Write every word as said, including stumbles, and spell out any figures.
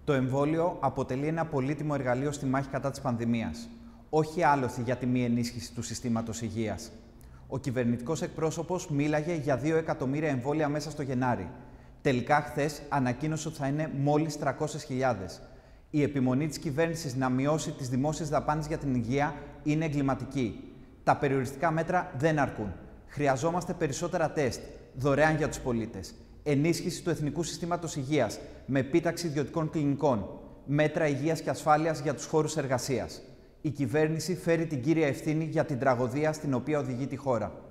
Το εμβόλιο αποτελεί ένα πολύτιμο εργαλείο στη μάχη κατά της πανδημίας. Όχι άλοθη για τη μη ενίσχυση του συστήματος υγείας. Ο κυβερνητικός εκπρόσωπος μίλαγε για δύο εκατομμύρια εμβόλια μέσα στο Γενάρη. Τελικά, χθες ανακοίνωσε ότι θα είναι μόλις τριακόσιες χιλιάδες. Η επιμονή της κυβέρνησης να μειώσει τις δημόσιες δαπάνες για την υγεία είναι εγκληματική. Τα περιοριστικά μέτρα δεν αρκούν. Χρειαζόμαστε περισσότερα τεστ, δωρεάν για τους πολίτες. Ενίσχυση του Εθνικού Συστήματος Υγείας, με επίταξη ιδιωτικών κλινικών. Μέτρα υγείας και ασφάλειας για τους χώρους εργασίας. Η κυβέρνηση φέρει την κύρια ευθύνη για την τραγωδία στην οποία οδηγεί τη χώρα.